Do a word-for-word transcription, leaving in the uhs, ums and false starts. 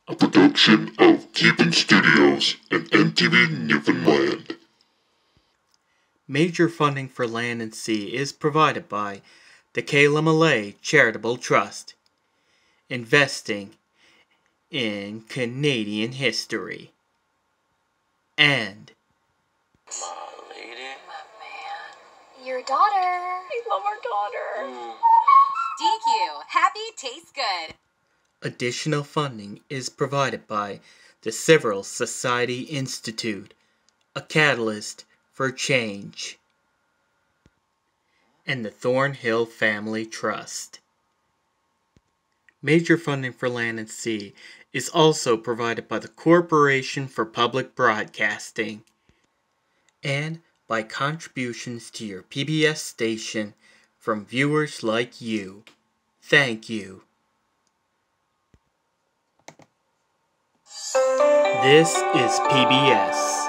a production of Keeping Studios and M T V Newfoundland. Major funding for Land and Sea is provided by the Kayla Millay Charitable Trust, investing in Canadian history, and My lady. My man. Your daughter. I love our daughter. Mm. D Q, happy tastes good. additional funding is provided by the Civil Society Institute, a catalyst for change, and the Thornhill Family Trust. Major funding for Land and Sea is also provided by the Corporation for Public Broadcasting and by contributions to your P B S station from viewers like you. Thank you. This is P B S.